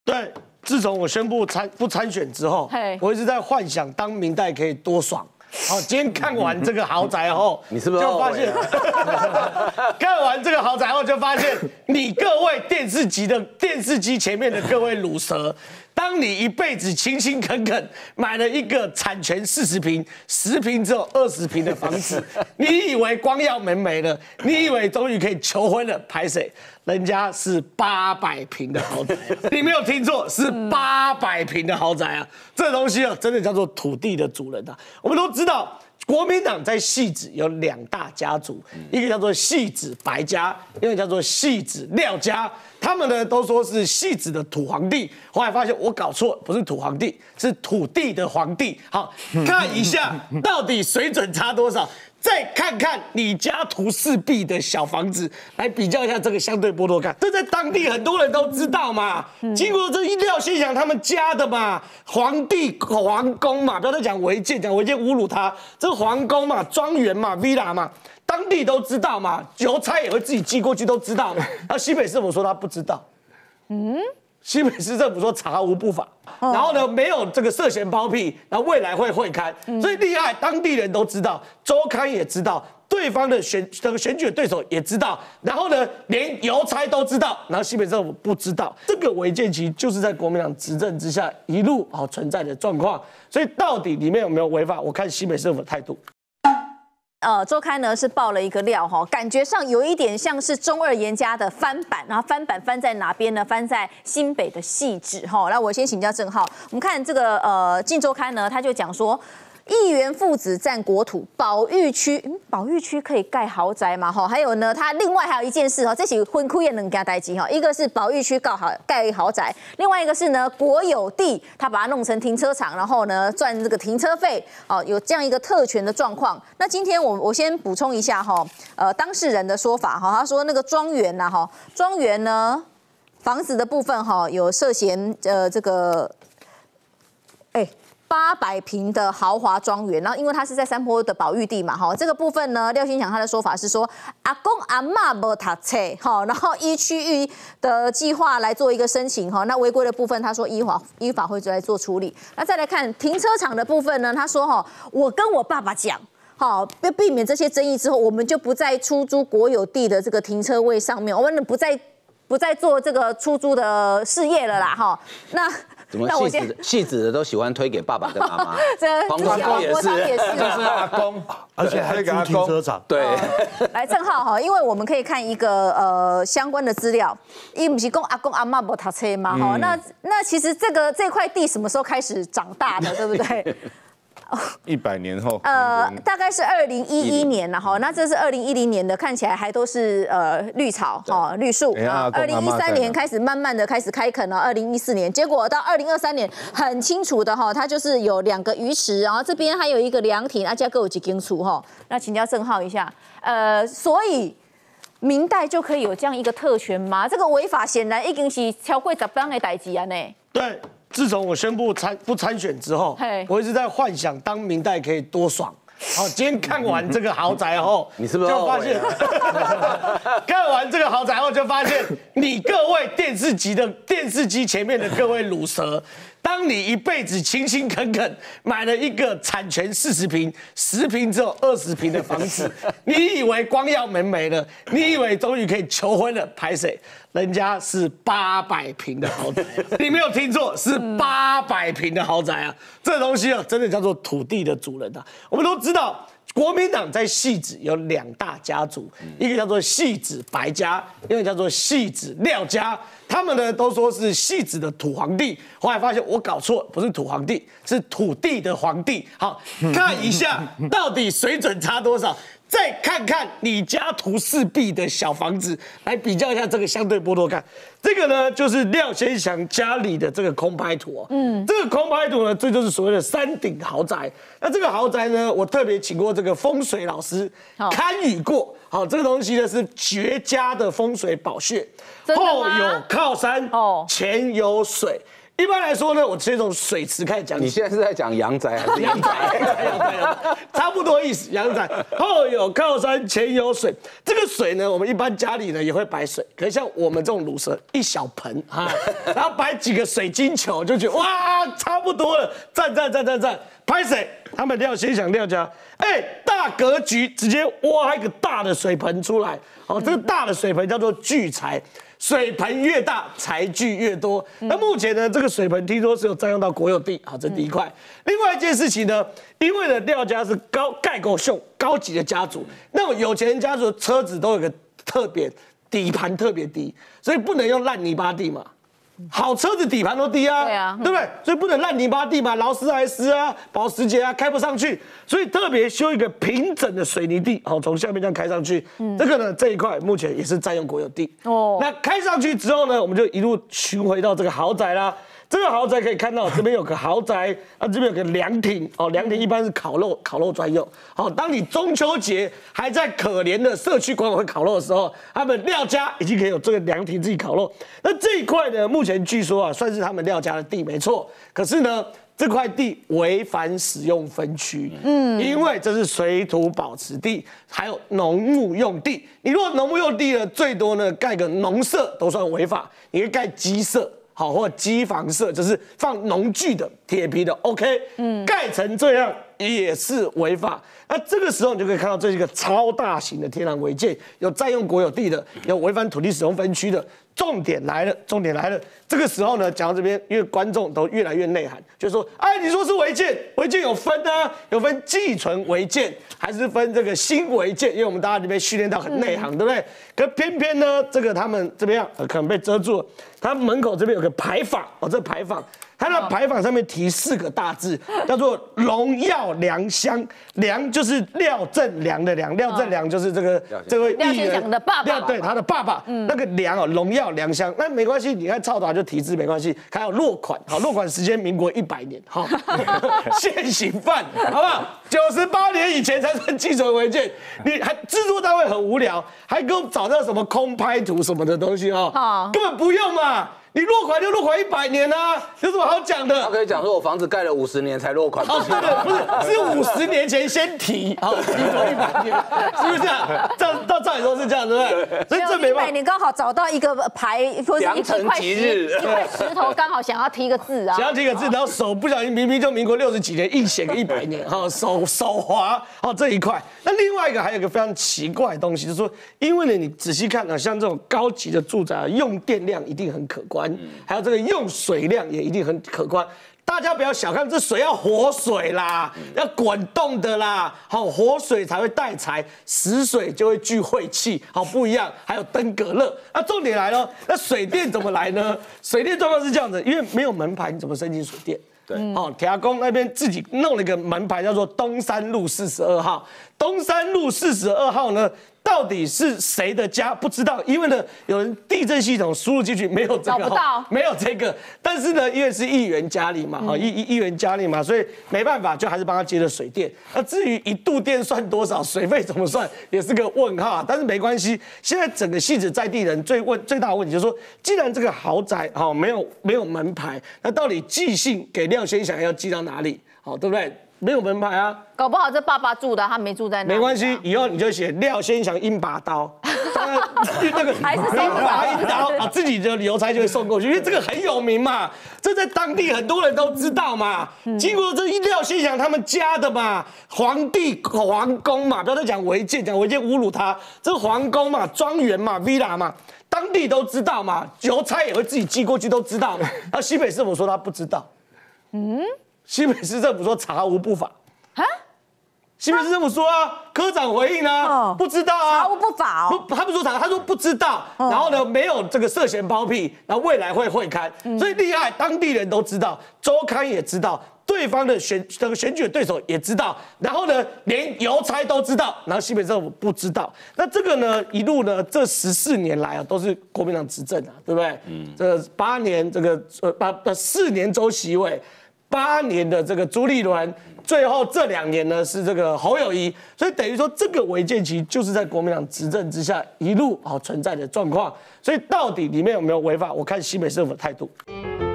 对，自从我宣布不参选之后，我一直在幻想当明代可以多爽。好，今天看完这个豪宅后， 你是不是就发现，看完这个豪宅后就发现，你各位电视机前面的各位乳蛇。当你一辈子勤勤恳恳买了一个产权40坪，10坪只有20坪的房子，你以为光耀门楣了？你以为终于可以求婚了？拍谁？人家是800坪的豪宅，你没有听错，是800坪的豪宅啊！这东西啊，真的叫做土地的主人啊！我们都知道。国民党在汐止有2大家族，一个叫做汐止白家，一个叫做汐止廖家。他们呢都说是汐止的土皇帝，后来发现我搞错，不是土皇帝，是土地的皇帝。好，看一下到底水准差多少。再看看你家图4壁的小房子，来比较一下这个相对剥夺感。这在当地很多人都知道嘛。经过这廖先祥他们家的嘛，皇宫嘛，不要再讲违建，讲违建侮辱他。这皇宫嘛，庄园嘛 ，villa 嘛，当地都知道嘛，邮差也会自己寄过去，都知道嘛。然后西北市府说他不知道。西北市政府说查无不法，然后呢没有这个涉嫌包庇，然后未来会会勘，所以厉害，当地人都知道，周刊也知道，对方的选举的对手也知道，然后呢连邮差都知道，然后西北政府不知道，这个违建其实就是在国民党执政之下一路存在的状况，所以到底里面有没有违法，我看西北政府的态度。 周刊呢是爆了一个料哈，感觉上有一点像是中二严家的翻版，然后翻版翻在哪边呢？翻在新北的汐止哈。那我先请教正皓，我们看这个《镜周刊》呢，他就讲说。议员父子占国土，保育区，保育区可以盖豪宅嘛？哈，还有呢，他另外还有一件事哈，这起婚哭也能给他代机哈，一个是保育区盖豪宅，另外一个是呢国有地，他把它弄成停车场，然后呢赚这个停车费，哦，有这样一个特权的状况。那今天我先补充一下哈，当事人的说法哈，他说那个庄园呐哈，庄园呢房子的部分哈有涉嫌这个800坪的豪华庄园，然后因为它是在山坡的保育地嘛，哈，这个部分呢，廖先祥他的说法是说，阿公阿嬷没读册，哈，然后依区域的计划来做一个申请，哈，那违规的部分他说依法会来做处理。那再来看停车场的部分呢，他说哈，我跟我爸爸讲。好，避免这些争议之后，我们就不再出租国有地的这个停车位上面，我们不再做这个出租的事业了啦，哈，那。 怎么戏子的都喜欢推给爸爸跟妈妈？ 黄国昌也是， 就是阿公，而且还租停车场。 对， 来正皓哈，因为我们可以看一个相关的资料，因为不是讲阿公阿嬷没读册嘛，哈，那其实这块地什么时候开始长大的，对不对 ？100年后， 大概是2011年了哈，那这是2010年的，看起来还都是绿草哈绿树。2013年开始慢慢的开始开垦了，2014年，结果到2023年很清楚的哈，它就是有2个鱼池，然后这边还有一个凉亭，啊，加各有几间厝哈。那请教正皓一下，所以明代就可以有这样一个特权吗？这个违法显然已经是超过10档的代志啊呢。 对。自从我宣布不参选之后，我一直在幻想当明代可以多爽。好，今天看完这个豪宅后， 你是不是就发现，看完这个豪宅后就发现，你各位电视机前面的各位乳蛇。当你一辈子勤勤恳恳买了一个产权40坪，10坪只有20坪的房子，你以为光耀门楣了？你以为终于可以求婚了？拍谁？人家是800坪的豪宅，你没有听错，是800坪的豪宅啊！这东西啊，真的叫做土地的主人啊！我们都知道。国民党在汐止有2大家族，一个叫做汐止白家，一个叫做汐止廖家。他们呢都说是汐止的土皇帝，后来发现我搞错，不是土皇帝，是土地的皇帝。好，看一下到底水准差多少。再看看你家图4壁的小房子，来比较一下这个相对剥夺感。这个呢，就是廖先祥家里的这个空拍图哦。这个空拍图呢，这就是所谓的山顶豪宅。那这个豪宅呢，我特别请过这个风水老师堪舆过。好，这个东西呢是绝佳的风水宝穴，后有靠山，前有水。 一般来说呢，我先从水池开始讲起。 你现在是在讲阳宅还是阳宅？ 差不多意思。阳宅后有靠山，前有水。这个水呢，我们一般家里呢也会摆水，可是像我们这种卤蛇，一小盆哈，然后摆几个水晶球，就觉得哇，差不多了，赞！拍水，他们廖先祥廖家，大格局，直接挖一个大的水盆出来。好，这个大的水盆叫做聚财。水盆越大，财聚越多。那目前呢，这个水盆听说是有占用到国有地，好，这第一块。另外一件事情呢，因为呢廖家是盖够秀高级的家族，那种有钱人家族的车子都有个特别底盘特别低，所以不能用烂泥巴地嘛。好车子底盘都低啊，对不对？所以不能烂泥巴地嘛，劳斯莱斯啊、保时捷啊开不上去，所以特别修一个平整的水泥地，好，从下面这样开上去。这个呢，这一块目前也是占用国有地。那开上去之后呢，我们就一路巡回到这个豪宅啦。这个豪宅可以看到，这边有个豪宅，这边有个凉亭，凉亭一般是烤肉专用。好，当你中秋节还在可怜的社区管委会烤肉的时候，他们廖家已经可以有这个凉亭自己烤肉。那这一块呢，目前据说算是他们廖家的地，没错。可是呢，这块地违反使用分区，因为这是水土保持地，还有农牧用地。你如果农牧用地呢，最多呢盖个农舍都算违法，你可以盖鸡舍。好，或机房舍就是放农具的铁皮的 ，OK， 盖成这样也是违法。那这个时候你就可以看到，这是一个超大型的天然违建，有占用国有地的，有违反土地使用分区的。重点来了，这个时候呢，讲到这边，因为观众都越来越内涵，就说，你说是违建，违建有分啊，有分寄存违建，还是分这个新违建？因为我们大家这边训练到很内行，对不对？可偏偏呢，这个他们这边可能被遮住了，他门口这边有个牌坊，这牌坊。它的牌坊上面提4个大字，叫做“荣耀良乡”。良就是廖正良的良，廖正良就是这位廖先祥的爸爸， 对他的爸爸。那个良荣耀良乡，那没关系，你看操导就提字没关系。还有落款，好，落款时间民国100年，好，现行犯，好不好？98年以前才算寄存违建，你还制作单位很无聊，还给我找到什么空拍图什么的东西根本不用嘛。你落款就落款100年啊，有什么好讲的？ 他可以讲说，我房子盖了50年才落款。 对，不是50年前先提，好，提过100年，是不是这样？照理说是这样，对不对？所以这没办法。 100年刚好找到一个牌，或者一块石头，刚好想要提个字啊。 想要提个字，然后手不小心明明就民国60几年，硬写个100年，手滑，这一块。那另外一个还有一个非常奇怪的东西，就是说，因为呢，你仔细看像这种高级的住宅，用电量一定很可观。还有这个用水量也一定很可观，大家不要小看这水，要活水啦，要滚动的啦，好，活水才会带财，死水就会聚晦气，好，不一样。还有登革热，那重点来了，那水电怎么来呢？水电状况是这样子，因为没有门牌，你怎么申请水电？对，铁牙公那边自己弄了一个门牌，叫做东山路42号。东山路42号呢，到底是谁的家不知道，因为呢，有人地震系统输入进去没有这个， 找不到， 没有这个。但是呢，因为是议员家里嘛，议员家里嘛，所以没办法，就还是帮他接了水电。那至于1度电算多少，水费怎么算，也是个问号。但是没关系，现在整个汐止在地人最大的问题就是说，既然这个豪宅没有门牌，那到底寄信给廖先祥要寄到哪里？好，对不对？没有门牌啊， 搞不好这爸爸住的，他没住在那。 没关系，以后你就写廖先祥阴把刀，那个还是谁把一刀啊，自己的邮差就会送过去，因为这个很有名嘛，这在当地很多人都知道嘛。经过这廖先祥他们家的嘛，皇宫嘛，不要再讲违建侮辱他，这皇宫嘛，庄园嘛 ，villa 嘛。当地都知道嘛，邮差也会自己寄过去，都知道。那西北市府说他不知道，西北市政府说查无不法啊，西北市政府说啊，科长回应啊，不知道啊， 查无不法哦， 他不说查，他说不知道，然后呢没有这个涉嫌包庇，然后未来会汇刊，所以厉害，当地人都知道，周刊也知道。对方的选举的对手也知道，然后呢，连邮差都知道，然后西北政府不知道。那这个呢，一路呢，这14年来啊，都是国民党执政啊，对不对？这8年这个4年周习伟，8年的这个朱立伦，最后这2年呢是这个侯友宜，所以等于说这个违建其实就是在国民党执政之下一路存在的状况。所以到底里面有没有违法，我看西北政府的态度。